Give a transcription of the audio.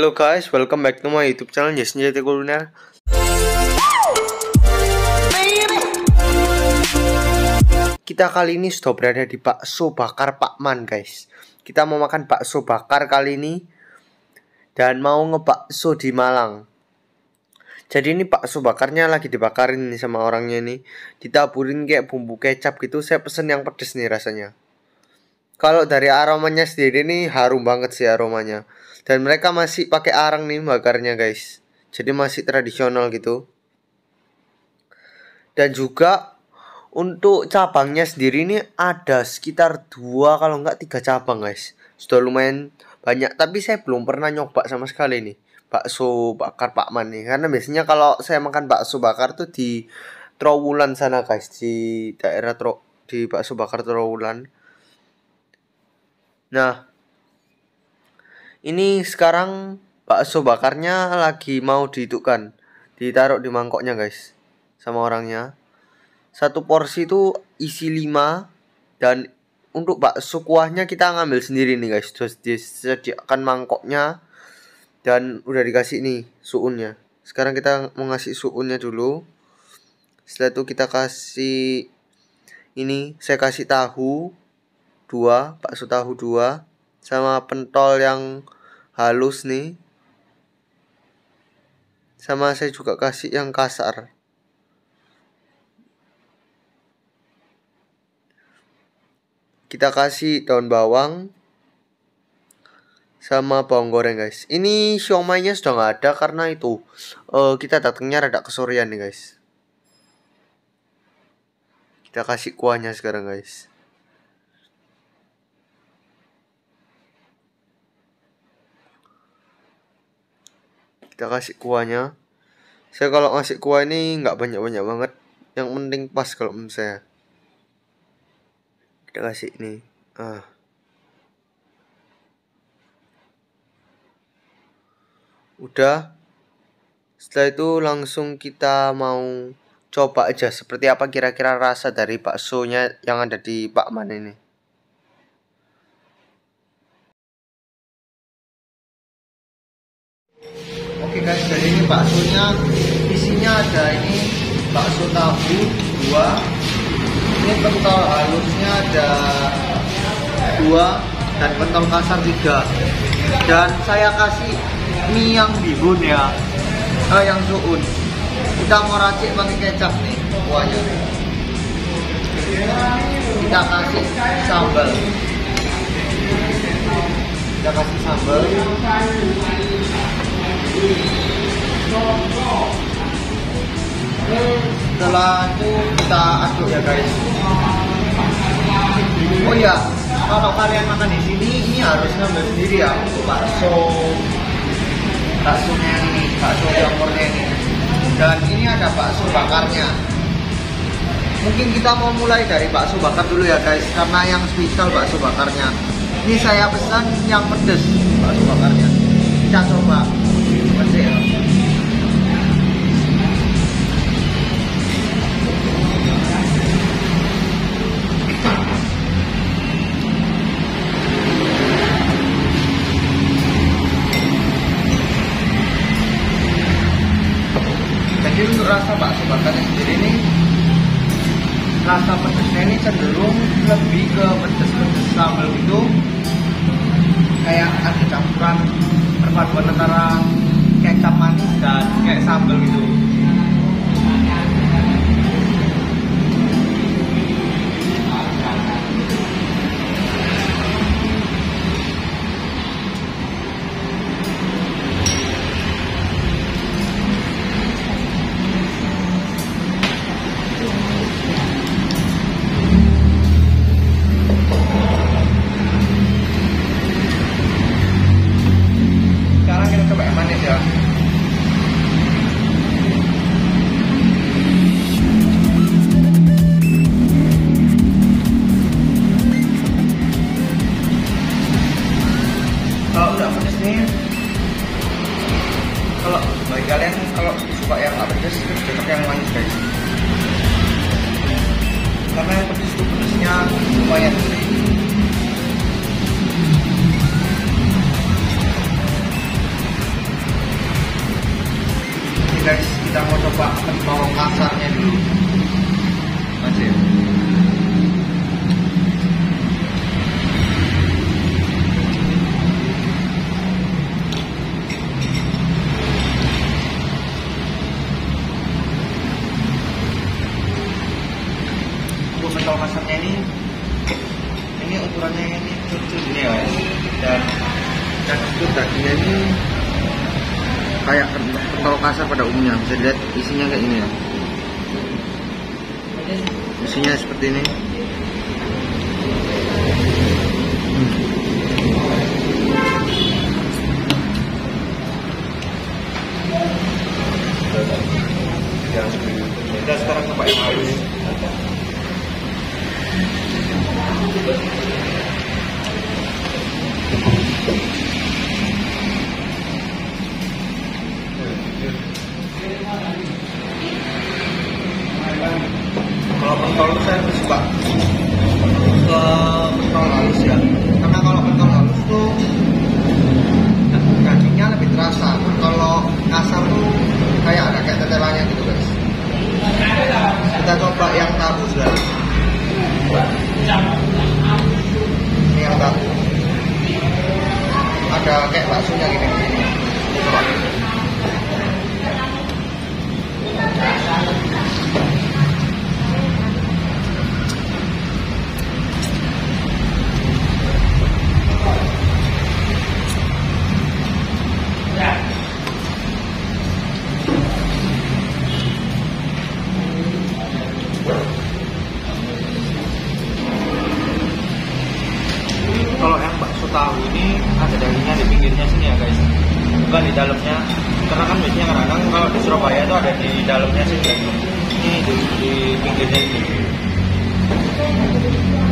Hello guys, welcome back to my YouTube channel Jason JT Kuliner. Kita kali ini sudah berada di bakso bakar Pak Man guys. Kita mau makan bakso bakar kali ini dan mau ngebakso di Malang. Jadi ini bakso bakarnya lagi dibakarin nih sama orangnya nih. Ditaburin kayak bumbu kecap gitu. Saya pesen yang pedes nih rasanya. Kalau dari aromanya sendiri nih harum banget sih aromanya. Dan mereka masih pakai arang nih bakarnya guys. Jadi masih tradisional gitu. Dan juga untuk cabangnya sendiri ini ada sekitar 2 kalau enggak 3 cabang guys. Sudah lumayan banyak, tapi saya belum pernah nyoba sama sekali nih bakso bakar Pak Man nih. Karena biasanya kalau saya makan bakso bakar tuh di Trowulan sana guys, di daerah di bakso bakar Trowulan. Nah, ini sekarang bakso bakarnya lagi mau dihidupkan, ditaruh di mangkoknya guys sama orangnya. Satu porsi itu isi 5. Dan untuk bakso kuahnya kita ngambil sendiri nih guys. Terus disediakan mangkoknya dan udah dikasih nih suunnya. Sekarang kita mau ngasih suunnya dulu. Setelah itu kita kasih ini, saya kasih tahu 2, bakso tahu 2 sama pentol yang halus nih. Sama saya juga kasih yang kasar. Kita kasih daun bawang sama bawang goreng guys. Ini siomainya sudah nggak ada karena itu kita datangnya rada kesorean nih guys. Kita kasih kuahnya sekarang guys. Kita kasih kuahnya. Saya kalau ngasih kuah ini nggak banyak-banyak banget. Yang penting pas kalau menurut saya. Kita kasih ini. Udah. Setelah itu langsung kita mau coba aja seperti apa kira-kira rasa dari baksonya yang ada di Pak Man ini. Oke guys, jadi ini baksonya isinya ada ini bakso tahu 2, ini pentol halusnya ada 2 dan pentol kasar 3. Dan saya kasih mie yang bihun ya, yang suun. Kita mau racik pakai kecap nih kuahnya. Kita kasih sambal. Kita kasih sambal. Setelah itu kita aduk ya guys. Oh iya, kalau kalian makan di sini ini harus ngambil sendiri ya untuk baksonya ini, bakso jamurnya ini. Dan ini ada bakso bakarnya. Mungkin kita mau mulai dari bakso bakar dulu ya guys, karena yang spesial bakso bakarnya. Ini saya pesan yang pedes bakso bakarnya. Kita coba. Masih ya. Jadi untuk rasa bakso bakarnya sendiri ini, rasa pedesnya ini cenderung lebih ke pedes-pedes sambal gitu. Kayak ada campuran perpaduan antara kecap manis dan kayak sambal gitu. Sekarang kita coba yang manis ya. Kalau udah pedes nih, kalau bagi kalian kalau suka yang nggak pedes, cocok yang manis guys. Karena yang pedes itu pedesnya lumayan sih. guys, kita mau coba pentol kasarnya dulu. Masih. Untuk pentol kasarnya ini ukurannya ini kecil ini ya, dan untuk dagingnya ini kayak pentol kasar pada umumnya. Bisa dilihat isinya kayak ini ya, isinya seperti ini. Kita sekarang coba yang halus. Kalau pentol itu saya lebih suka ke pentol halus ya, karena kalau pentol halus tuh dagingnya lebih terasa. Kalau kasar tuh kayak ada kayak tetelannya gitu guys. Kita coba yang tahu sudah. Ini yang tahu, ada kayak baksonya gini. Coba. Kalau yang bakso tahu ini ada dagingnya di pinggirnya sini ya guys, bukan di dalamnya. Karena kan biasanya kadang-kadang kalau di Surabaya itu ada di dalamnya sini, ini di pinggirnya ini.